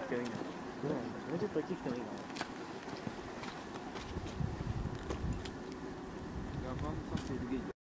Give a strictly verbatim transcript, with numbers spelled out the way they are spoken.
てもいいな。どうなんだ。もうちょっと大きくてもいいかな。 山本さん、セルゲージ